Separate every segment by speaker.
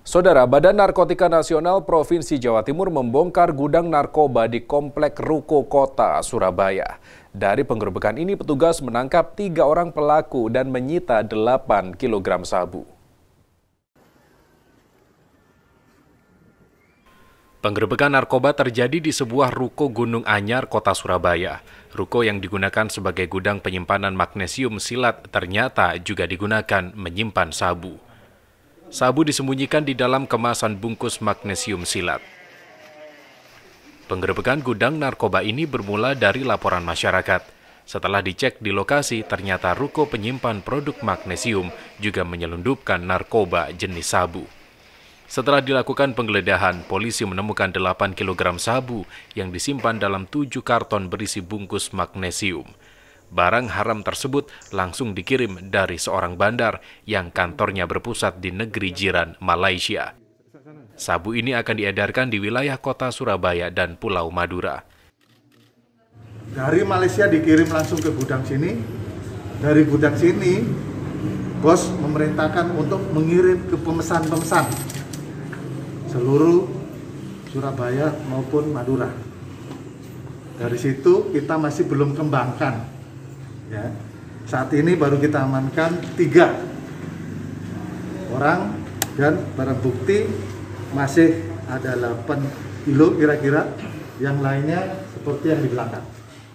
Speaker 1: Saudara, Badan Narkotika Nasional Provinsi Jawa Timur membongkar gudang narkoba di Komplek Ruko Kota, Surabaya. Dari penggerebekan ini, petugas menangkap 3 orang pelaku dan menyita 8 kg sabu. Penggerebekan narkoba terjadi di sebuah ruko Gunung Anyar, Kota Surabaya. Ruko yang digunakan sebagai gudang penyimpanan magnesium silat ternyata juga digunakan menyimpan sabu. Sabu disembunyikan di dalam kemasan bungkus magnesium silat. Penggerebekan gudang narkoba ini bermula dari laporan masyarakat. Setelah dicek di lokasi, ternyata ruko penyimpan produk magnesium juga menyelundupkan narkoba jenis sabu. Setelah dilakukan penggeledahan, polisi menemukan 8 kg sabu yang disimpan dalam 7 karton berisi bungkus magnesium. Barang haram tersebut langsung dikirim dari seorang bandar yang kantornya berpusat di negeri jiran Malaysia. Sabu ini akan diedarkan di wilayah kota Surabaya dan Pulau Madura.
Speaker 2: Dari Malaysia dikirim langsung ke gudang sini. Dari gudang sini, bos memerintahkan untuk mengirim ke pemesan-pemesan seluruh Surabaya maupun Madura. Dari situ kita masih belum kembangkan. Ya, saat ini baru kita amankan 3 orang dan barang bukti masih ada 8 kilo kira-kira, yang lainnya seperti yang di belakang.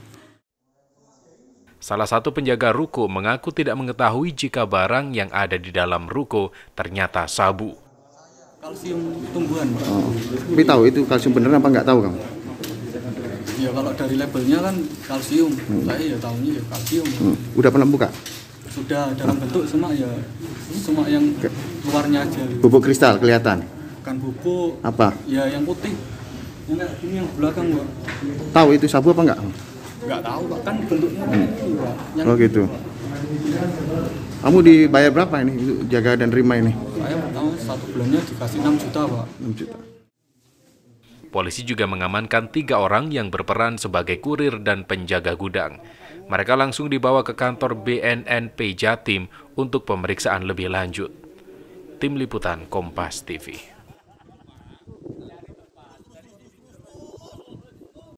Speaker 1: Salah satu penjaga ruko mengaku tidak mengetahui jika barang yang ada di dalam ruko ternyata sabu.
Speaker 3: Kalsium tumbuhan, Pak.
Speaker 4: Tapi tahu itu kalsium beneran apa nggak tahu, Kang?
Speaker 3: Ya kalau dari labelnya kan kalsium, saya ya tahunya ya kalsium.
Speaker 4: Udah pernah buka?
Speaker 3: Sudah dalam bentuk semak yang luarnya aja.
Speaker 4: Bubuk kristal kelihatan?
Speaker 3: Bukan bubuk.
Speaker 4: Apa?
Speaker 3: Ya yang putih. Yang kayak gini yang belakang, Pak.
Speaker 4: Tahu itu sabu apa nggak?
Speaker 3: Nggak tahu, Pak. Kan bentuknya ini, Pak.
Speaker 4: Oh gitu. Kamu dibayar berapa ini jaga dan terima ini?
Speaker 3: Saya pertama 1 bulannya dikasih 6 juta, Pak.
Speaker 4: 6 juta.
Speaker 1: Polisi juga mengamankan 3 orang yang berperan sebagai kurir dan penjaga gudang. Mereka langsung dibawa ke kantor BNNP Jatim untuk pemeriksaan lebih lanjut. Tim Liputan Kompas TV.